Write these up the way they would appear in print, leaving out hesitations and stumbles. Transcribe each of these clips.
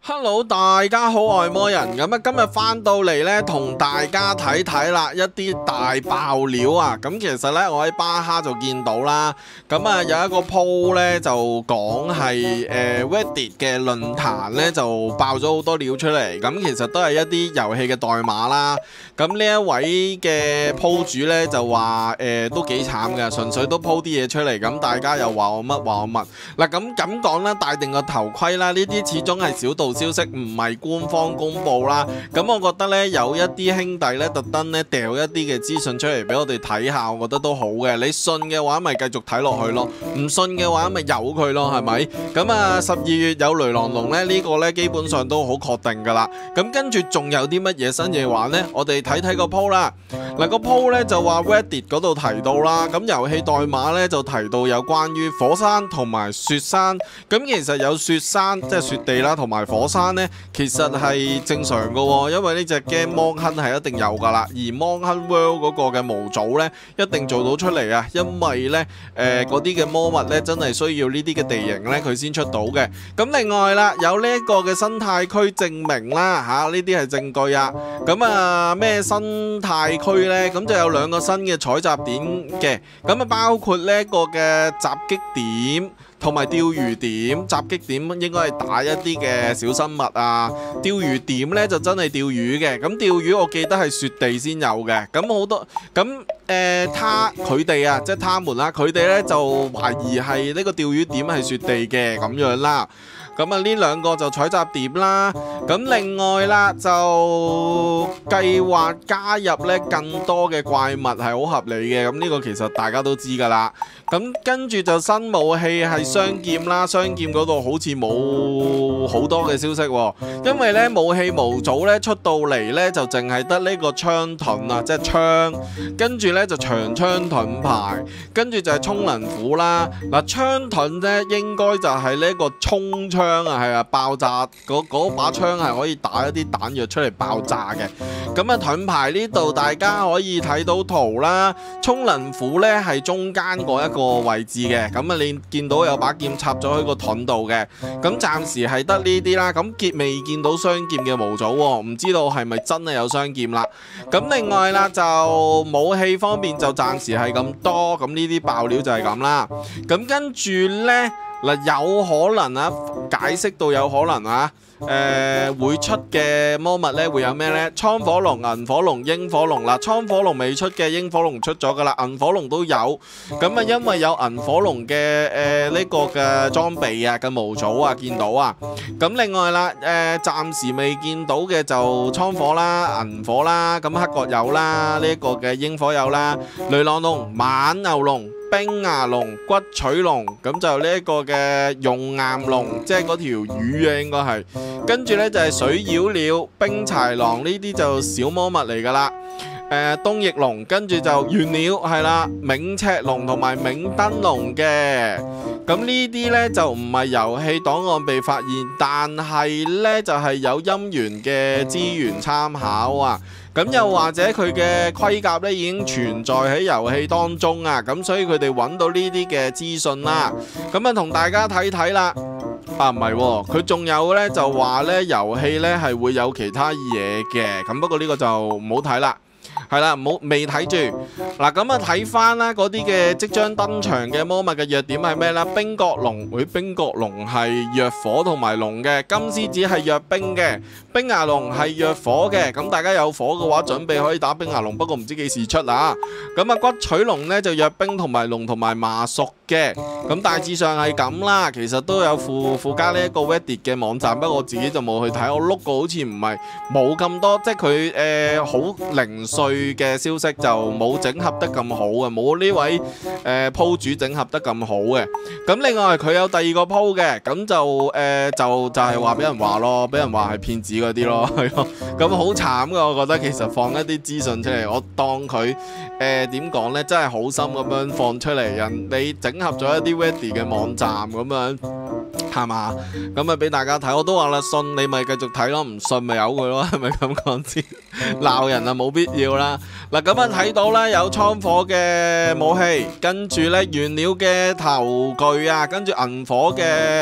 Hello， 大家好，我係魔人。咁啊，今日翻到嚟呢，同大家睇睇啦，一啲大爆料啊。咁其實呢，我喺巴哈就見到啦。咁啊，有一個 po 呢，就講係Reddit 嘅論壇呢，就爆咗好多料出嚟。咁其實都係一啲遊戲嘅代碼啦。咁呢一位嘅 po 主呢，就話都幾慘嘅，純粹都 po 啲嘢出嚟。咁大家又話我乜話我乜。嗱咁講啦，戴定個頭盔啦。呢啲始終係小道消息，唔係官方公布啦。咁我覺得呢，有一啲兄弟呢，特登呢掉一啲嘅資訊出嚟俾我哋睇下，我覺得都好嘅。你信嘅話咪繼續睇落去咯，唔信嘅話咪由佢咯，係咪？咁啊12月有雷狼龍呢，呢個呢基本上都好確定噶啦。咁跟住仲有啲乜嘢新嘢玩呢？我哋睇睇個 po 啦。嗱，個 po 呢就話 Reddit 嗰度提到啦，咁遊戲代碼呢就提到有關於火山同埋雪山。咁其實有雪山即係雪地啦，同埋火山呢，其實係正常嘅喎，因為呢隻 game Monk 係一定有噶啦，而 Monk World 嗰個嘅模組呢，一定做到出嚟啊，因為呢嗰啲嘅魔物呢，真係需要呢啲嘅地形呢，佢先出到嘅。咁另外啦，有呢一個嘅生態區證明啦嚇，呢啲係證據啊。咁啊咩生態區呢？咁就有兩個新嘅採集點嘅，咁啊包括呢一個嘅襲擊點同埋釣魚點。襲擊點應該係打一啲嘅小生物啊，釣魚點呢就真係釣魚嘅。咁釣魚我記得係雪地先有嘅。咁好多咁佢哋啊，即係他們啦，佢哋呢就懷疑係呢個釣魚點係雪地嘅咁樣啦。咁啊呢兩個就採集點啦。咁另外啦，就計劃加入呢更多嘅怪物係好合理嘅。咁呢個其實大家都知㗎啦。咁跟住就新武器係雙劍啦，雙劍嗰度好似冇好多嘅消息喎，因為呢武器模組呢出到嚟呢，就淨係得呢個槍盾啊，即係槍，跟住呢就長槍盾牌，跟住就係充能斧啦。嗱，槍盾呢應該就係呢個衝槍啊，係啊，爆炸嗰把槍係可以打一啲彈藥出嚟爆炸嘅。咁啊盾牌呢度大家可以睇到圖啦，充能斧呢係中間嗰一個位置嘅。咁啊你見到有把劍插咗喺個盾度嘅。咁暫時係得呢啲啦。咁未見到雙劍嘅模組喎，唔知道係咪真係有雙劍啦。咁另外啦，就武器方面就暫時係咁多。咁呢啲爆料就係咁啦。咁跟住呢，嗱，有可能啊，解釋到有可能啊，會出嘅魔物呢會有咩呢？倉火龍、銀火龍、鷹火龍啦。倉火龍未出嘅，鷹火龍出咗噶啦，銀火龍都有。咁啊，因為有銀火龍嘅呢個嘅裝備啊嘅模組啊，見到啊。咁另外啦，暫時未見到嘅就倉火啦、銀火啦，咁黑角有啦，呢一個嘅鷹火有啦，雷狼龍、猛牛龍、冰牙龍、骨取龍，咁就呢一個嘅熔岩龍，即係嗰條魚啊，應該係。跟住呢就係水妖鳥、冰豺狼，呢啲就小魔物嚟噶啦。東翼龍，跟住就猿鳥係啦，冥赤龍同埋冥燈龍嘅。咁呢啲呢就唔係遊戲檔案被發現，但係呢就係有音源嘅資源參考啊。咁又或者佢嘅盔甲呢已經存在喺遊戲當中啊，咁所以佢哋揾到呢啲嘅資訊啦。咁啊同大家睇睇啦。啊唔係喎，佢仲有呢就話呢遊戲呢係會有其他嘢嘅，咁不過呢個就唔好睇啦。係啦，未睇住嗱，咁啊睇翻啦，嗰啲嘅即將登場嘅魔物嘅弱點係咩呢？冰角龍，冰角龍係弱火同埋龍嘅，金獅子係弱冰嘅，冰牙龍係弱火嘅。咁大家有火嘅話，準備可以打冰牙龍，不過唔知幾時出啊。咁啊骨取龍呢就弱冰同埋龍同埋麻屬嘅。咁大致上係咁啦，其實都有附加呢一個 Reddit 嘅網站，不過我自己就冇去睇，我碌過好似唔係冇咁多，即係佢好零碎嘅消息就冇整合得咁好嘅，冇呢位鋪主整合得咁好嘅。咁另外佢有第二個鋪嘅，咁就係話俾人話咯，俾人話係騙子嗰啲咯，係咯。咁好慘噶，我覺得其實放一啲資訊出嚟，我當佢點講呢，真係好心咁樣放出嚟，人哋整合咗一啲 Reddit 嘅網站咁樣。係嘛？咁啊俾大家睇，我都話啦，信你咪繼續睇咯，唔信咪由佢咯，係咪咁講先？鬧人啊冇必要啦。嗱咁啊睇到咧有倉火嘅武器，跟住咧原料嘅頭具啊，跟住銀火嘅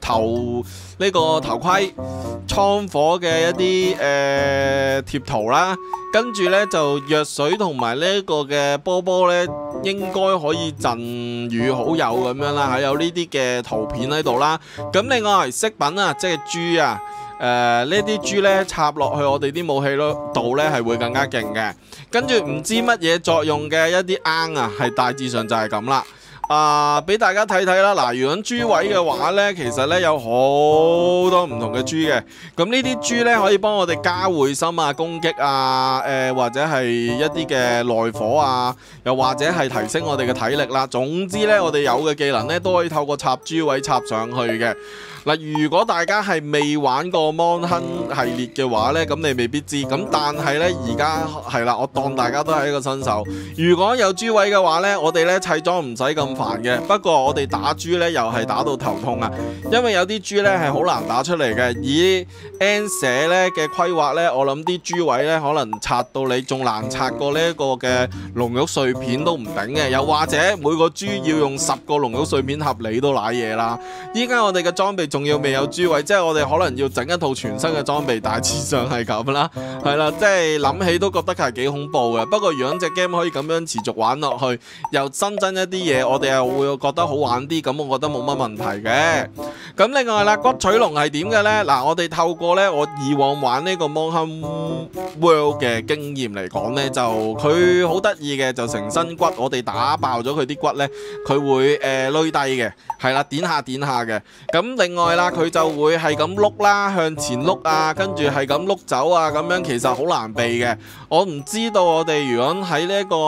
呢個頭盔倉火嘅一啲貼圖啦，跟住呢就藥水同埋呢個嘅波波呢，應該可以贈予好友咁樣啦，係有呢啲嘅圖片喺度啦。咁另外飾品啊，即係珠啊，呢啲珠呢插落去我哋啲武器度呢係會更加勁嘅。跟住唔知乜嘢作用嘅一啲罌啊，係大致上就係咁啦。俾大家睇睇啦。嗱，如果珠位嘅話呢，其實呢有好多唔同嘅珠嘅。咁呢啲珠呢，可以幫我哋加會心啊、攻擊啊，或者係一啲嘅內火啊，又或者係提升我哋嘅體力啦。總之呢，我哋有嘅技能呢，都可以透過插珠位插上去嘅。嗱，如果大家係未玩過 Mon Hun 系列嘅話呢，咁你未必知。咁但係呢，而家係啦，我當大家都係一個新手。如果有珠位嘅話呢，我哋呢砌裝唔使咁煩嘅。不過我哋打珠呢，又係打到頭痛啊，因為有啲珠呢係好難打出嚟嘅。以 N 社呢嘅規劃呢，我諗啲珠位呢可能拆到你仲難拆過呢一個嘅龍玉碎片都唔頂嘅。又或者每個珠要用10個龍玉碎片盒你都瀨嘢啦。依家我哋嘅裝備仲要未有珠位，即係我哋可能要整一套全新嘅裝備，大致上係咁啦，係啦，即係諗起都覺得係幾恐怖嘅。不過如果隻 game 可以咁樣持續玩落去，又新增一啲嘢，我哋又會覺得好玩啲，咁我覺得冇乜問題嘅。咁另外啦，骨取龍係點嘅呢？嗱，我哋透過呢我以往玩呢個 Mon Hun World 嘅經驗嚟講呢，就佢好得意嘅，就成身骨，我哋打爆咗佢啲骨呢，佢會攣低嘅，係啦，點下嘅。咁另外啦，佢就會係咁碌啦，向前碌啊，跟住係咁碌走啊，咁樣其實好難避嘅。我唔知道我哋如果喺呢個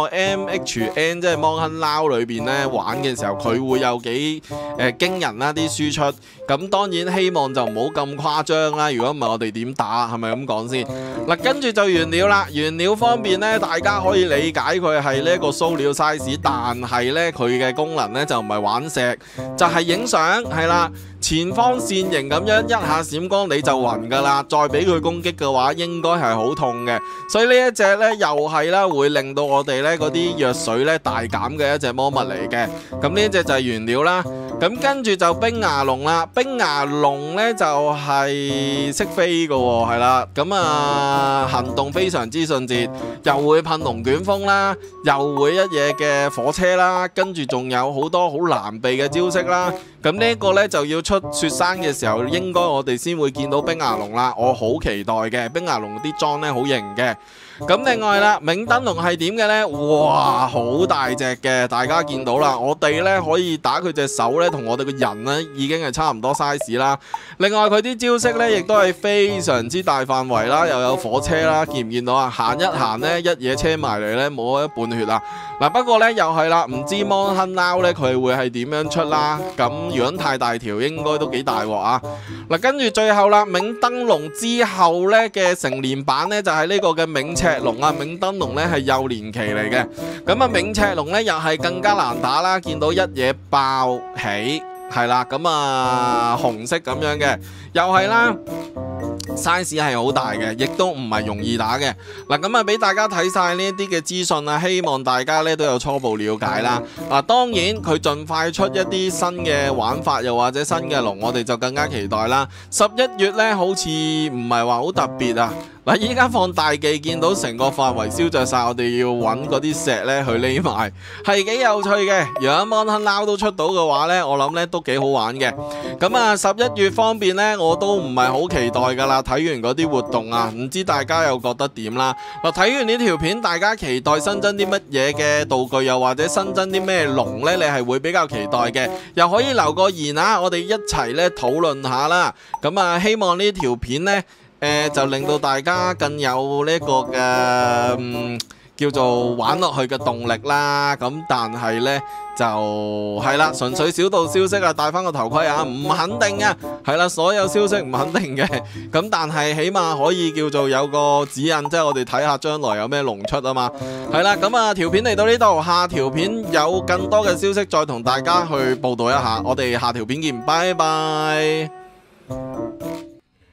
MHN 即係 Mon Hun Now 裏邊呢玩嘅時候，佢會有幾驚人啦啲輸出。咁當然希望就唔好咁誇張啦。如果唔係我哋點打，係咪咁講先？嗱，跟住就原料啦。原料方面呢，大家可以理解佢係呢個塑料 size， 但係呢，佢嘅功能呢就唔係玩石，就係影相，係啦。前方線形咁樣一下閃光你就暈噶啦，再俾佢攻擊嘅話應該係好痛嘅，所以呢一隻呢，又係啦，會令到我哋呢嗰啲藥水呢大減嘅一隻魔物嚟嘅。咁呢一隻就係原料啦。咁跟住就冰牙龍啦，冰牙龍呢就係識飛嘅喎，係啦。咁行動非常之迅捷，又會噴龍捲風啦，又會一嘢嘅火車啦，跟住仲有好多好難避嘅招式啦。咁呢個呢，就要出雪山嘅時候，應該我哋先會見到冰牙龍啦。我好期待嘅，冰牙龍啲裝呢好型嘅。咁另外啦，冥燈龍係點嘅呢？哇，好大隻嘅，大家見到啦。我哋呢可以打佢隻手呢，同我哋個人呢已經係差唔多 size 啦。另外佢啲招式呢，亦都係非常之大範圍啦，又有火車啦，見唔見到啊？行一行呢，一嘢車埋嚟呢，冇一半血啦。嗱，不過呢，又係啦，唔知 Mon Hun Now 呢佢會係點樣出啦？咁如果太大條，應該都幾大鑊啊！嗱，跟住最後啦，冥燈龍之後呢嘅成年版呢，就係呢個嘅冥赤龍啊，冥燈龍呢係幼年期嚟嘅。咁啊，冥赤龍呢又係更加難打啦，見到一嘢爆起，係啦，咁紅色咁樣嘅，又係啦。size 係好大嘅，亦都唔係容易打嘅。嗱，咁俾大家睇晒呢一啲嘅資訊啦，希望大家呢都有初步了解啦。當然佢盡快出一啲新嘅玩法，又或者新嘅龍，我哋就更加期待啦。11月呢好似唔係話好特別啊。嗱，依家放大技見到成個範圍燒着晒，我哋要揾嗰啲石呢去匿埋，係幾有趣嘅。如果 Mon Hun Now 都出到嘅話呢，我諗呢都幾好玩嘅。咁11月方面呢，我都唔係好期待噶啦。睇完嗰啲活動啊，唔知大家又覺得點啦？嗱，睇完呢條片，大家期待新增啲乜嘢嘅道具，又或者新增啲咩龍呢？你係會比較期待嘅，又可以留個言啊，我哋一齊呢討論下啦。咁希望呢條片呢，就令到大家更有呢個嘅叫做玩落去嘅動力啦。咁但係呢，就係啦，純粹小道消息啊，戴翻個頭盔啊，唔肯定啊，係啦，所有消息唔肯定嘅。咁但係起碼可以叫做有個指引，即係我哋睇下將來有咩龍出啊嘛。係啦，咁條片嚟到呢度，下條片有更多嘅消息再同大家去報道一下。我哋下條片見，拜拜。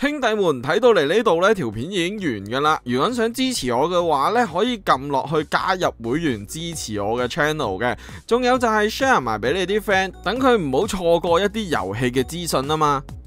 兄弟們睇到嚟呢度呢條片已經完噶啦。如果想支持我嘅話呢，可以撳落去加入會員支持我嘅 channel 嘅。仲有就係 share 埋俾你啲 friend，等佢唔好錯過一啲遊戲嘅資訊啊嘛。